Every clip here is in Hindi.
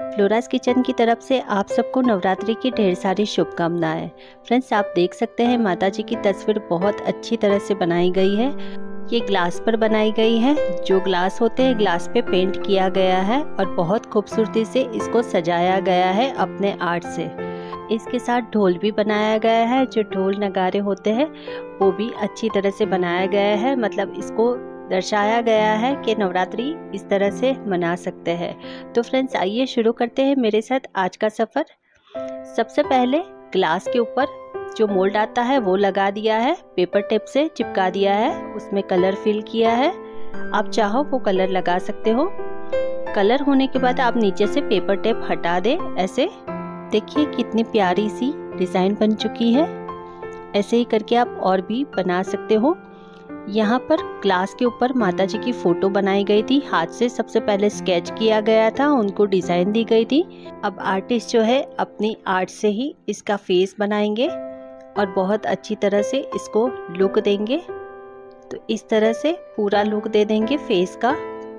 फ्लोरास किचन की तरफ से आप सबको नवरात्रि की ढेर सारी शुभकामनाएं। फ्रेंड्स, आप देख सकते हैं माता जी की तस्वीर बहुत अच्छी तरह से बनाई गई है। ये ग्लास पर बनाई गई है। जो ग्लास होते हैं ग्लास पे पेंट किया गया है और बहुत खूबसूरती से इसको सजाया गया है अपने आर्ट से। इसके साथ ढोल भी बनाया गया है। जो ढोल नगारे होते हैं वो भी अच्छी तरह से बनाया गया है। मतलब इसको दर्शाया गया है कि नवरात्रि इस तरह से मना सकते हैं। तो फ्रेंड्स, आइए शुरू करते हैं मेरे साथ आज का सफ़र। सबसे पहले ग्लास के ऊपर जो मोल्ड आता है वो लगा दिया है, पेपर टेप से चिपका दिया है, उसमें कलर फिल किया है। आप चाहो वो कलर लगा सकते हो। कलर होने के बाद आप नीचे से पेपर टेप हटा दें। ऐसे देखिए कितनी प्यारी सी डिज़ाइन बन चुकी है। ऐसे ही करके आप और भी बना सकते हो। यहाँ पर ग्लास के ऊपर माता जी की फ़ोटो बनाई गई थी। हाथ से सबसे पहले स्केच किया गया था, उनको डिज़ाइन दी गई थी। अब आर्टिस्ट जो है अपनी आर्ट से ही इसका फेस बनाएंगे और बहुत अच्छी तरह से इसको लुक देंगे। तो इस तरह से पूरा लुक दे देंगे फेस का।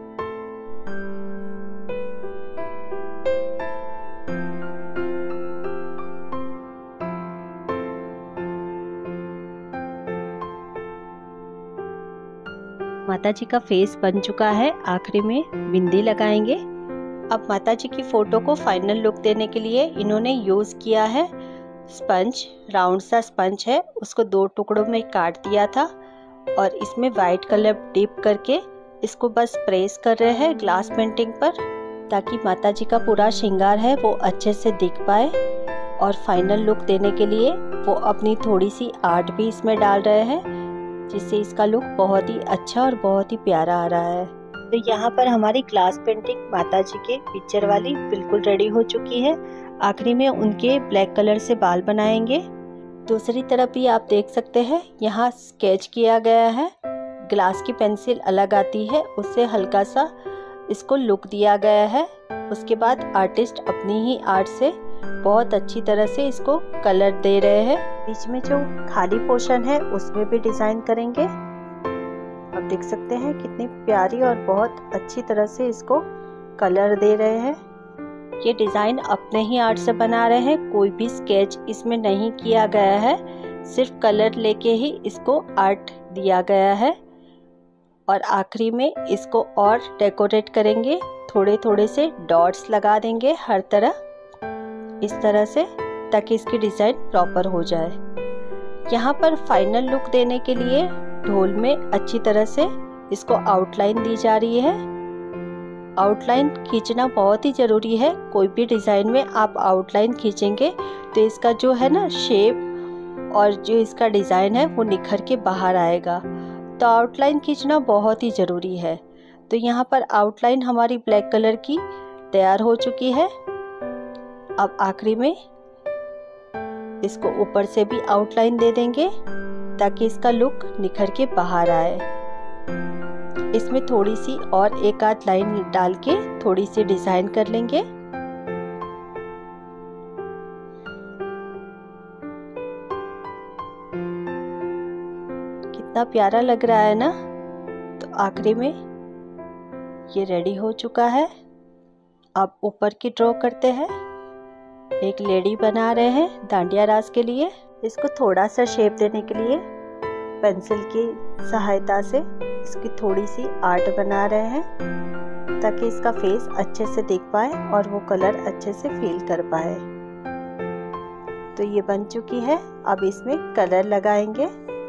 माता जी का फेस बन चुका है। आखिरी में बिंदी लगाएंगे। अब माता जी की फोटो को फाइनल लुक देने के लिए इन्होंने यूज़ किया है स्पंज। राउंड सा स्पंज है, उसको 2 टुकड़ों में काट दिया था और इसमें वाइट कलर डिप करके इसको बस प्रेस कर रहे हैं ग्लास पेंटिंग पर, ताकि माता जी का पूरा श्रृंगार है वो अच्छे से दिख पाए। और फाइनल लुक देने के लिए वो अपनी थोड़ी सी आर्ट भी इसमें डाल रहे हैं, जिससे इसका लुक बहुत ही अच्छा और बहुत ही प्यारा आ रहा है। तो यहाँ पर हमारी ग्लास पेंटिंग माता जी के पिक्चर वाली बिल्कुल रेडी हो चुकी है। आखिरी में उनके ब्लैक कलर से बाल बनाएंगे। दूसरी तरफ भी आप देख सकते हैं यहाँ स्केच किया गया है। ग्लास की पेंसिल अलग आती है, उससे हल्का सा इसको लुक दिया गया है। उसके बाद आर्टिस्ट अपनी ही आर्ट से बहुत अच्छी तरह से इसको कलर दे रहे हैं। बीच में जो खाली पोर्शन है उसमें भी डिज़ाइन करेंगे। आप देख सकते हैं कितनी प्यारी और बहुत अच्छी तरह से इसको कलर दे रहे हैं। ये डिज़ाइन अपने ही आर्ट से बना रहे हैं, कोई भी स्केच इसमें नहीं किया गया है। सिर्फ कलर लेके ही इसको आर्ट दिया गया है। और आखिरी में इसको और डेकोरेट करेंगे। थोड़े थोड़े से डॉट्स लगा देंगे हर तरह, इस तरह से, ताकि इसकी डिज़ाइन प्रॉपर हो जाए। यहाँ पर फाइनल लुक देने के लिए ढोल में अच्छी तरह से इसको आउटलाइन दी जा रही है। आउटलाइन खींचना बहुत ही ज़रूरी है। कोई भी डिज़ाइन में आप आउटलाइन खींचेंगे तो इसका जो है ना शेप और जो इसका डिज़ाइन है वो निखर के बाहर आएगा। तो आउटलाइन खींचना बहुत ही ज़रूरी है। तो यहाँ पर आउटलाइन हमारी ब्लैक कलर की तैयार हो चुकी है। अब आखिरी में इसको ऊपर से भी आउटलाइन दे देंगे ताकि इसका लुक निखर के बाहर आए। इसमें थोड़ी सी और एक आध लाइन डाल के थोड़ी सी डिजाइन कर लेंगे। कितना प्यारा लग रहा है ना। तो आखिरी में ये रेडी हो चुका है। अब ऊपर की ड्रॉ करते हैं। एक लेडी बना रहे हैं डांडिया रास के लिए। इसको थोड़ा सा शेप देने के लिए पेंसिल की सहायता से इसकी थोड़ी सी आर्ट बना रहे हैं, ताकि इसका फेस अच्छे से दिख पाए और वो कलर अच्छे से फील कर पाए। तो ये बन चुकी है। अब इसमें कलर लगाएंगे।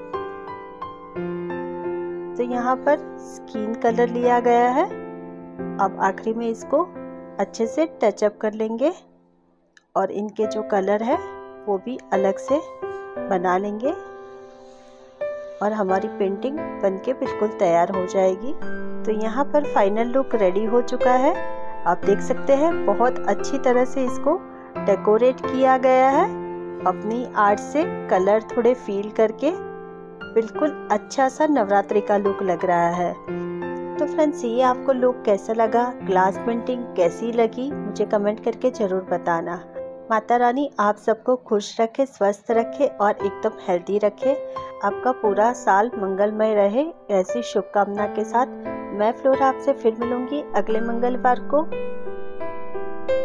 तो यहाँ पर स्किन कलर लिया गया है। अब आखिरी में इसको अच्छे से टचअप कर लेंगे और इनके जो कलर है वो भी अलग से बना लेंगे और हमारी पेंटिंग बनके बिल्कुल तैयार हो जाएगी। तो यहाँ पर फाइनल लुक रेडी हो चुका है। आप देख सकते हैं बहुत अच्छी तरह से इसको डेकोरेट किया गया है। अपनी आर्ट से कलर थोड़े फील करके बिल्कुल अच्छा सा नवरात्रि का लुक लग रहा है। तो फ्रेंड्स, ये आपको लुक कैसा लगा, ग्लास पेंटिंग कैसी लगी, मुझे कमेंट करके ज़रूर बताना। माता रानी आप सबको खुश रखे, स्वस्थ रखे और एकदम हेल्दी रखे। आपका पूरा साल मंगलमय रहे, ऐसी शुभकामना के साथ मैं फ्लोरा आपसे फिर मिलूंगी अगले मंगलवार को।